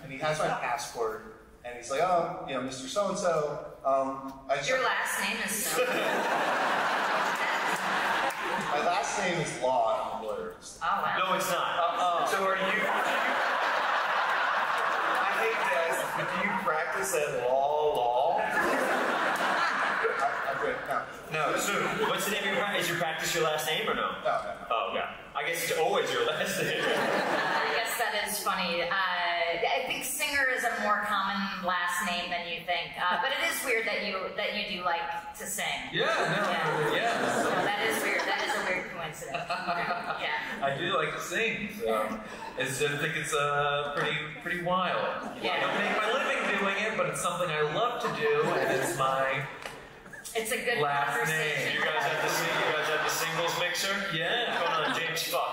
and he has my passport, and he's like, oh, you know, Mr. So-and-so, Your last name is so. My last name is Law, I'm a lawyer. Oh, wow. No, it's not. So are you... I hate to ask, but do you practice at law? I'm good. No. So, what's the name of your practice? Is your practice your last name or no? No. Oh, yeah. I guess it's always your last name. I guess that is funny. I think Singer is a more common last name than you think, but it is weird that you do like to sing. Yeah. So that is weird. That is a weird coincidence. Yeah. I do like to sing, so I think it's pretty wild. Yeah. I don't make my living doing it, but it's something I love to do, and it's my It's a good last conversation. name. You guys have the singles mixer? Yeah. Going on James 5.